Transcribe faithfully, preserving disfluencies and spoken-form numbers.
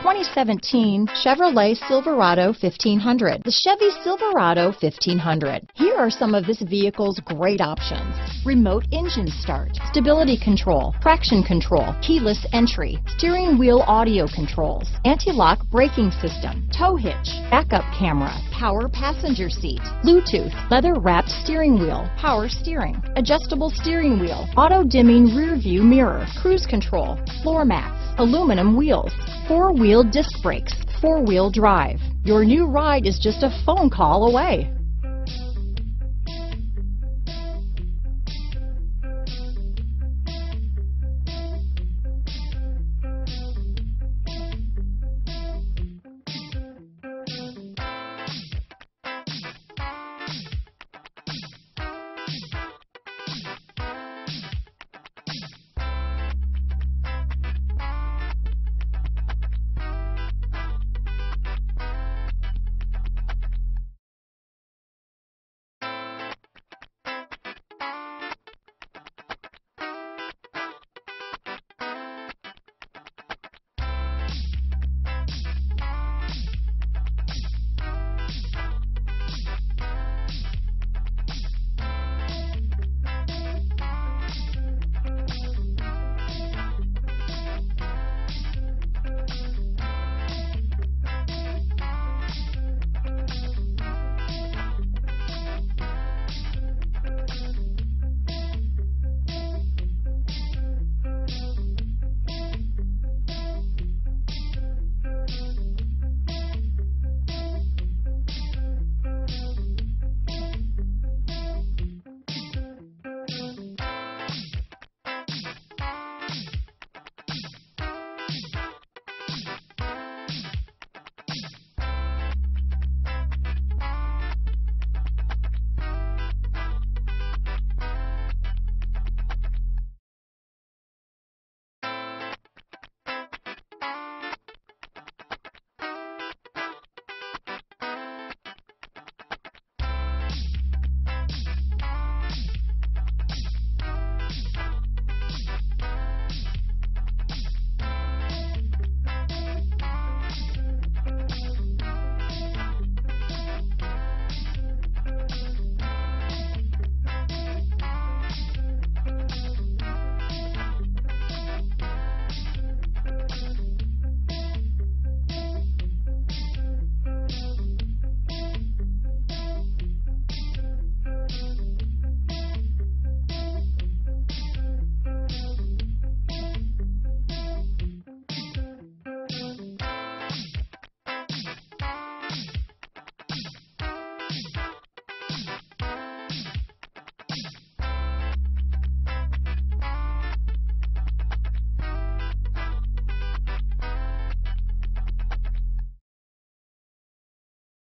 twenty seventeen Chevrolet Silverado fifteen hundred. The Chevy Silverado fifteen hundred. Here are some of this vehicle's great options: remote engine start, stability control, traction control, keyless entry, steering wheel audio controls, anti-lock braking system, tow hitch, backup camera, power passenger seat, Bluetooth, leather-wrapped steering wheel, power steering, adjustable steering wheel, auto-dimming rear view mirror, cruise control, floor mats, aluminum wheels, four-wheel disc brakes, four-wheel drive. Your new ride is just a phone call away.